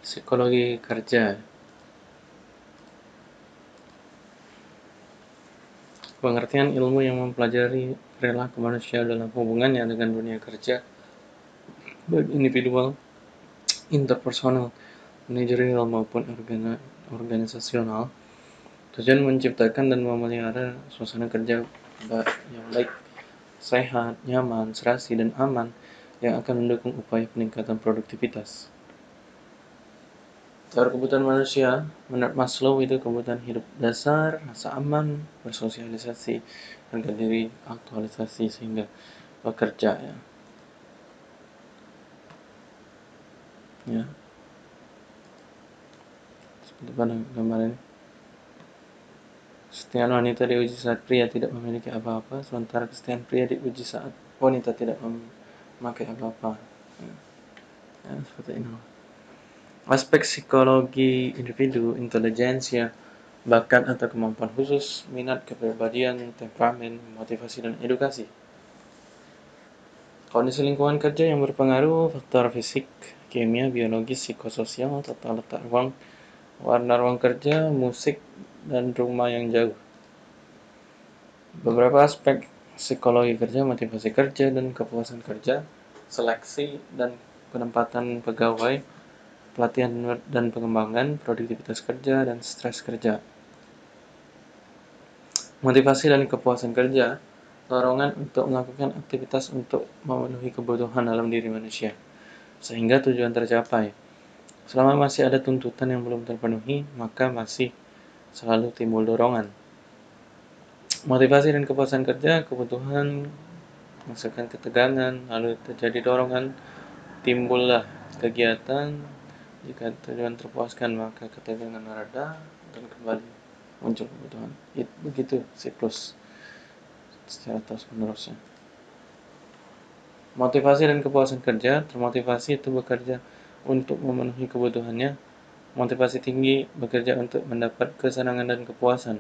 Psikologi kerja. Pengertian ilmu yang mempelajari perilaku manusia dalam hubungannya dengan dunia kerja, baik individual, interpersonal, manajerial maupun organisasional. Tujuan menciptakan dan memelihara suasana kerja yang baik, sehat, nyaman, serasi, dan aman yang akan mendukung upaya peningkatan produktivitas. Teori kebutuhan manusia, menurut Maslow itu kebutuhan hidup dasar, rasa aman, bersosialisasi, harga diri, aktualisasi sehingga bekerja ya. Seperti pada gambar ini. Kesetiaan wanita diuji saat pria tidak memiliki apa-apa, sementara kesetiaan pria diuji saat wanita tidak memakai apa-apa. Ya, seperti ini. Aspek psikologi individu, intelijensia, bakat atau kemampuan khusus, minat, kepribadian, temperamen, motivasi, dan edukasi. Kondisi lingkungan kerja yang berpengaruh, faktor fisik, kimia, biologis, psikososial, tata letak ruang, warna ruang kerja, musik, dan rumah yang jauh. Beberapa aspek psikologi kerja, motivasi kerja dan kepuasan kerja, seleksi dan penempatan pegawai, pelatihan dan pengembangan, produktivitas kerja, dan stres kerja. Motivasi dan kepuasan kerja, dorongan untuk melakukan aktivitas untuk memenuhi kebutuhan dalam diri manusia, sehingga tujuan tercapai. Selama masih ada tuntutan yang belum terpenuhi, maka masih selalu timbul dorongan. Motivasi dan kepuasan kerja, kebutuhan menghasilkan ketegangan, lalu terjadi dorongan, timbullah kegiatan. Jika tujuan terpuaskan, maka ketegangan mereda dan kembali muncul kebutuhan. Begitu siklus secara terus-menerusnya. Motivasi dan kepuasan kerja, termotivasi itu bekerja untuk memenuhi kebutuhannya. Motivasi tinggi bekerja untuk mendapat kesenangan dan kepuasan.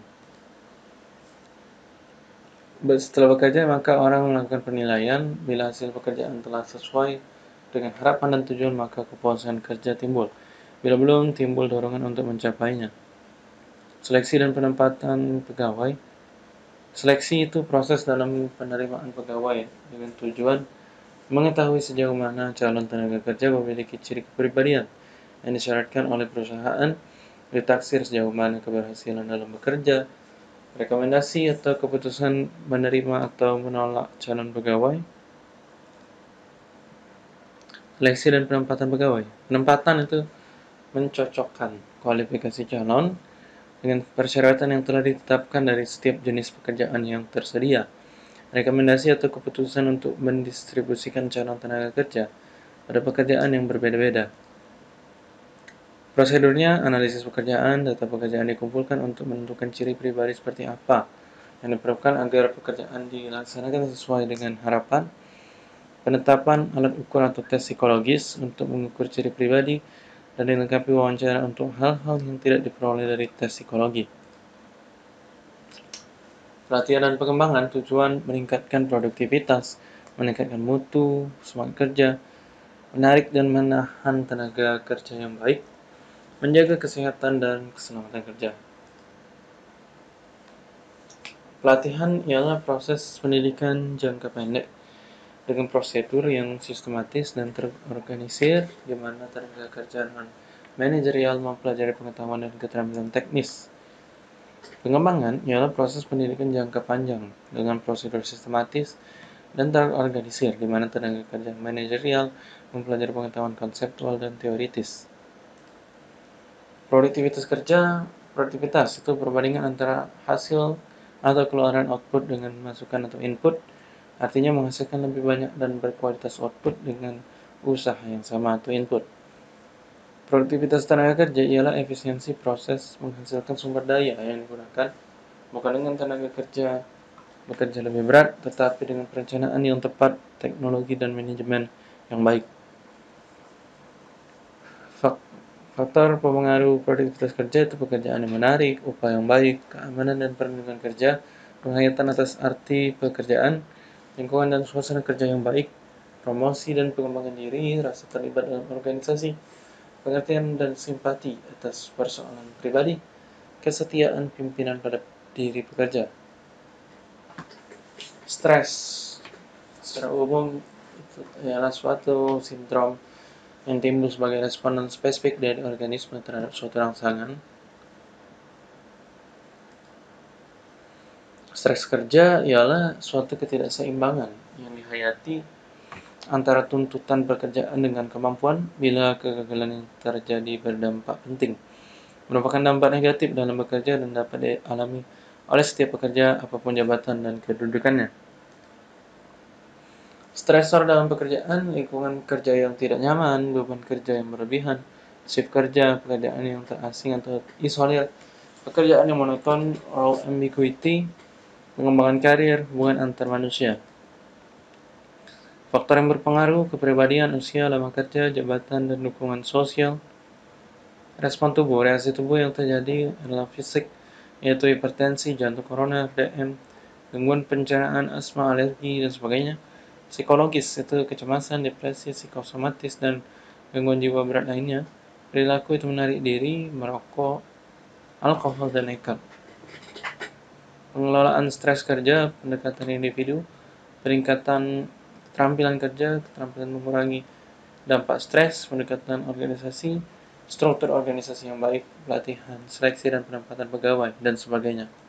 Setelah bekerja, maka orang melakukan penilaian. Bila hasil pekerjaan telah sesuai dengan harapan dan tujuan, maka kepuasan kerja timbul. Bila belum, timbul dorongan untuk mencapainya. Seleksi dan penempatan pegawai. Seleksi itu proses dalam penerimaan pegawai dengan tujuan mengetahui sejauh mana calon tenaga kerja memiliki ciri kepribadian yang disyaratkan oleh perusahaan, ditaksir sejauh mana keberhasilan dalam bekerja, rekomendasi atau keputusan menerima atau menolak calon pegawai. Seleksi dan penempatan pegawai. Penempatan itu mencocokkan kualifikasi calon dengan persyaratan yang telah ditetapkan dari setiap jenis pekerjaan yang tersedia. Rekomendasi atau keputusan untuk mendistribusikan calon tenaga kerja pada pekerjaan yang berbeda-beda. Prosedurnya, analisis pekerjaan, data pekerjaan dikumpulkan untuk menentukan ciri pribadi seperti apa yang diperlukan agar pekerjaan dilaksanakan sesuai dengan harapan. Penetapan alat ukur atau tes psikologis untuk mengukur ciri pribadi dan dilengkapi wawancara untuk hal-hal yang tidak diperoleh dari tes psikologi. Pelatihan dan pengembangan tujuan meningkatkan produktivitas, meningkatkan mutu, semangat kerja, menarik dan menahan tenaga kerja yang baik, menjaga kesehatan dan keselamatan kerja. Pelatihan ialah proses pendidikan jangka pendek dengan prosedur yang sistematis dan terorganisir, di mana tenaga kerja manajerial mempelajari pengetahuan dan keterampilan teknis. Pengembangan ialah proses pendidikan jangka panjang dengan prosedur sistematis dan terorganisir, di mana tenaga kerja manajerial mempelajari pengetahuan konseptual dan teoritis. Produktivitas itu perbandingan antara hasil atau keluaran output dengan masukan atau input. Artinya menghasilkan lebih banyak dan berkualitas output dengan usaha yang sama atau input. Produktivitas tenaga kerja ialah efisiensi proses menghasilkan sumber daya yang digunakan, bukan dengan tenaga kerja bekerja lebih berat, tetapi dengan perencanaan yang tepat, teknologi dan manajemen yang baik. Faktor pemengaruh produktivitas kerja itu pekerjaan yang menarik, upah yang baik, keamanan dan perlindungan kerja, penghayatan atas arti pekerjaan, lingkungan dan suasana kerja yang baik, promosi dan pengembangan diri, rasa terlibat dalam organisasi, pengertian dan simpati atas persoalan pribadi, kesetiaan pimpinan pada diri pekerja. Stres secara umum itu adalah suatu sindrom yang timbul sebagai respon spesifik dari organisme terhadap suatu rangsangan. Stres kerja ialah suatu ketidakseimbangan yang dihayati antara tuntutan pekerjaan dengan kemampuan bila kegagalan yang terjadi berdampak penting. Merupakan dampak negatif dalam bekerja dan dapat dialami oleh setiap pekerja apapun jabatan dan kedudukannya. Stresor dalam pekerjaan, lingkungan kerja yang tidak nyaman, beban kerja yang berlebihan, shift kerja, pekerjaan yang terasing atau isolir, pekerjaan yang monoton, role ambiguity, pengembangan karir, hubungan antar manusia. Faktor yang berpengaruh, kepribadian, usia, lama kerja, jabatan, dan dukungan sosial. Respon tubuh, reaksi tubuh yang terjadi adalah fisik, yaitu hipertensi, jantung koroner, DM, gangguan pencernaan, asma, alergi, dan sebagainya. Psikologis, itu kecemasan, depresi, psikosomatis, dan gangguan jiwa berat lainnya. Perilaku itu menarik diri, merokok, alkohol, dan nekat. Pengelolaan stres kerja, pendekatan individu, peningkatan keterampilan kerja, keterampilan mengurangi dampak stres, pendekatan organisasi, struktur organisasi yang baik, pelatihan, seleksi dan penempatan pegawai, dan sebagainya.